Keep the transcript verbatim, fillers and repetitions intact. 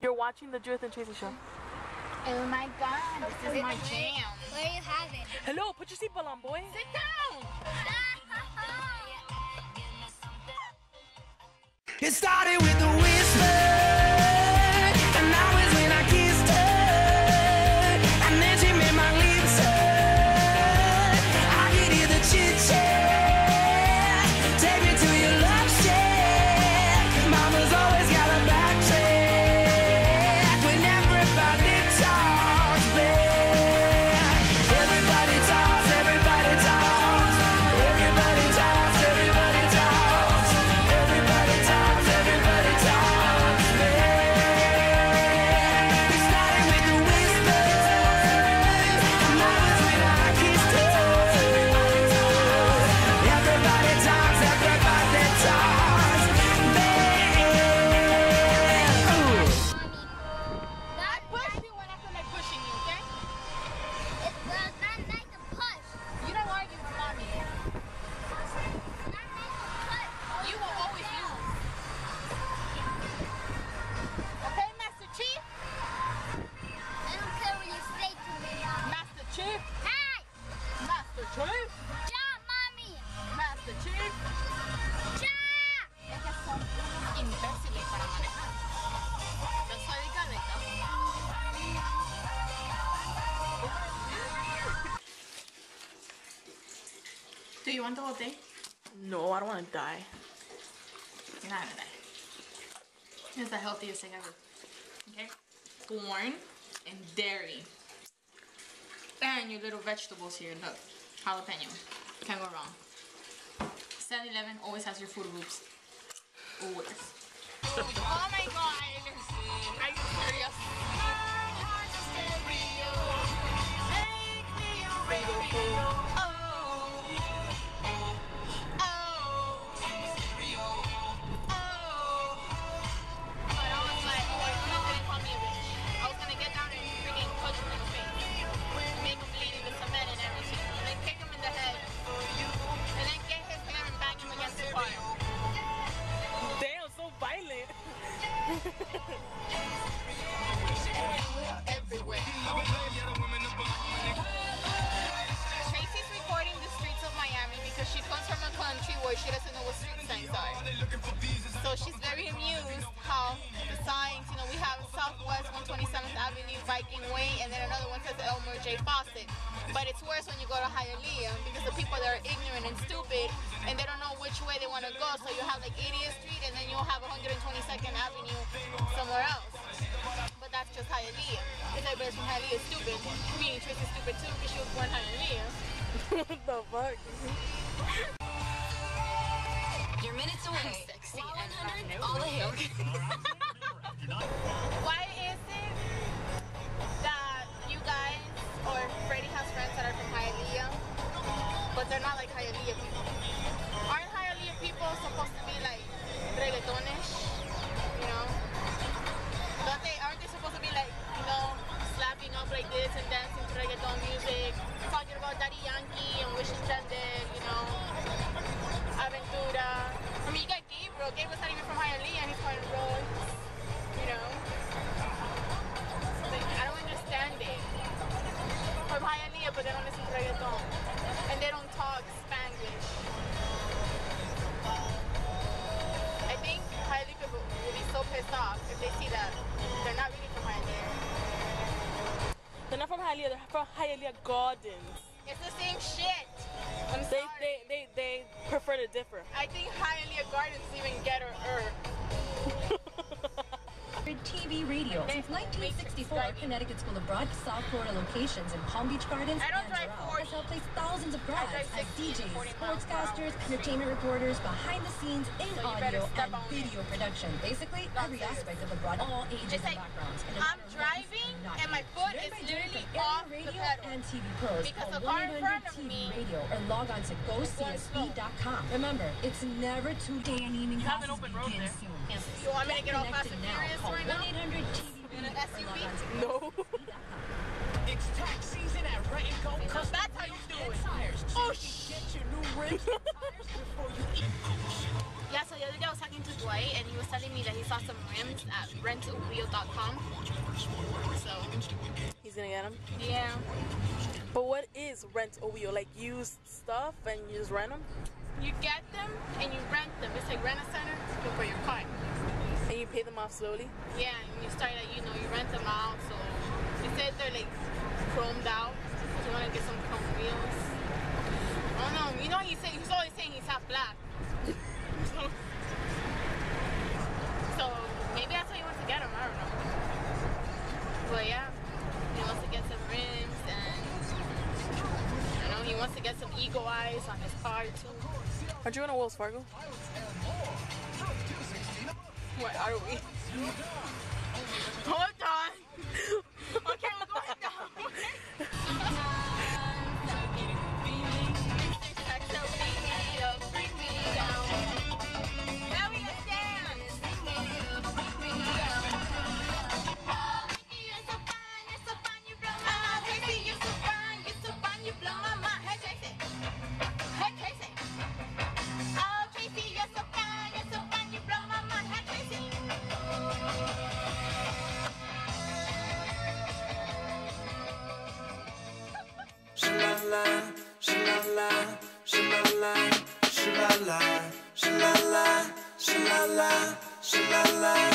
You're watching the Judith and Tracy show. Oh my god, this is my jam. Where you have it? Hello, put your seatbelt on, boy. Sit down! It started with a whisper, and now is when I kissed her, and then she made my lips hurt. I could hear the chit-chat, take me to your love shack. Mama's always got a backtrack when everybody talks back. Everybody talks, everybody talks, everybody talks, everybody talks, everybody talks, everybody talks back. It started with a whisper, and now it's when I kissed her. Everybody talks, everybody talks back. Ooh. I push you when I feel like pushing you, okay? It's not nice to push. You don't argue with mommy. Not nice to push. You will always lose. Okay, Master Chief? I don't care what you say to me, Mom. Master Chief? Hey! Master Chief? Jump, Mommy! Master Chief? Jump! Es que son unos imbéciles para manejar. Yo soy de Caleta. Do you want the whole thing? No, I don't want to die. You're not gonna die. It's the healthiest thing ever. Okay? Corn and dairy. And your little vegetables here. Look. Jalapeno. Can't go wrong. seven eleven always has your Fruit Loops. Always. Oh my god. Are you serious? Damn, so violent. Tracy's recording the streets of Miami because she comes from a country where she doesn't know what street signs are. So she's very amused how the signs, you know, we have Southwest one twenty-seventh Avenue, Viking Way, and then another one says Elmer J. Fawcett. But it's worse when you go to Hialeah because the people that are ignorant and stupid and they don't know which way they want to go. So you have like eightieth Street and then you'll have one twenty-second Avenue somewhere else. But that's just Hialeah. Because everybody's from Hialeah is stupid. Me, Tracy's stupid too because she was born Hialeah. What the fuck? You're minutes away. Sexy one and hundred all ahead. Why is it that you guys or Freddie has friends that are from Hialeah, but they're not like Hialeah people? Aren't Hialeah people supposed to be like reggaetonish? You know? Don't they, aren't they supposed to be like, you know, slapping up like this and dancing to reggaeton music, talking about Daddy Yankee and Wishing That Dead, you know? Aventura. I mean, you got Gabriel. Gabriel's not even from Hialeah and he's from Rose. You know? Like, I don't understand it. From Hialeah, but they don't listen to reggaeton. And they don't talk Spanglish. I think Hialeah people will be so pissed off if they see that they're not really from Hialeah. They're not from Hialeah, they're from Hialeah Gardens. It's the same shit. I'm They, sorry. they, they, they prefer to differ. I think Hialeah Gardens even get her er. T V radio. Since nineteen sixty-four, Connecticut School of Broad, South Florida locations in Palm Beach Gardens I don't and drive Doral forty. has helped place thousands of I grads drive as sixty D to Js, forty miles per hour. sportscasters, entertainment reporters, behind the scenes, in So you better audio step and on it. video production. Basically, every serious. aspect of the broad, all ages It's and like, backgrounds. And no I'm matter what driving you not and my use. foot Learn is by doing literally for off radio the pedal. and T V pros. Because Call the car in one eight front hundred of T V me radio or log on to go c s b dot com. Remember, it's never too late. And evening You have an classes open road begin there. soon. You want me to get all fast Connected and now. furious Call right now? one eight hundred T V In an radio S U V? or log on to No. go c s b dot com. It's tax season at Rent and Go. Because that's how you do it. Oh, shit. Get your new rims and tires before you eat. Yeah, so the other day I was talking to Dwight. white, and he was telling me that he saw some rims at rent a wheel dot com. So He's gonna get them? yeah. But what is rent a wheel? Like used stuff and you just rent them? You get them and you rent them. It's like rent a center but for your car. And you pay them off slowly? Yeah, and you start at, you know, you rent them out. So they said they're like chromed out. So you want to get some chrome wheels. I don't know. You know, he said he's always saying he's half black. so, so maybe that's why he wants to get them. I don't know. But yeah, he wants to get some rims and I know he wants to get some eagle eyes on his car too. Aren't you going to Wells Fargo? Where are we? Hold on. Okay, we're going down. Now we can dance. You're so fine, you're so fine, you blow my mind. Tracy, you're so fine, you're so fine, you blow my mind. Hey Tracy, hey Tracy. Oh Tracy, you're so fine, you're so fine, you blow my mind. Hey Tracy. Sha-la-la, sha-la-la, sha-la-la, sha-la-la, sha-la-la, sha-la-la, sha-la-la.